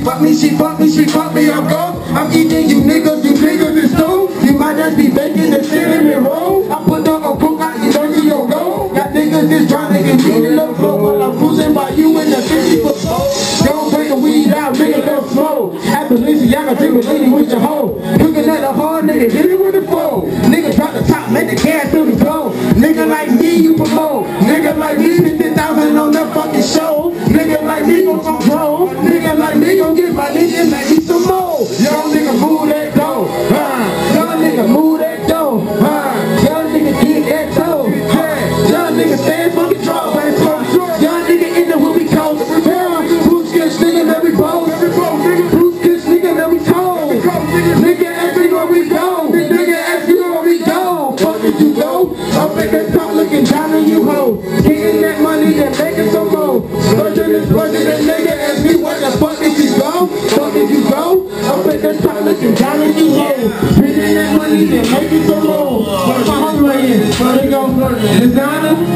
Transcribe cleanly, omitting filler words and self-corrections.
fuck me, she fuck me, she fuck me, I'm gone. I'm eating you niggas is stone. You might just be baking the cinnamon roll. I put on a cook out, you know you don't go. Got niggas just trying to get me in the flow while I'm cruising by you in the 50-foot slow. Don't bring the weed out, nigga, don't slow. After Lisa, y'all gon' take a lady with your hoe. Looking at the hard nigga, hit it with the phone. Nigga drop the top, let the gas through the flow. Nigga like me, you promote. Nigga like me, 50,000 on the fucking show. Nigga like me gon' control. Nigga like me gon' get my nigga like me some more. Young nigga move that dough. Young nigga move that dough. Young nigga get that dough. Young nigga stand for control. Young nigga in the will be cold. Bruce gets nigga let me bow. Bruce gets nigga let me told. Nigga everywhere we go. Nigga everywhere we go. Fuck did you go? Up at the top looking down on you hoe. Getting that money and making some more. Splurging and nigga ask me where the fuck did you go? Fuck did you go? Up at the top looking down on you hoe. Getting that money and making some more. Where's my homie in? Where they go? Designer?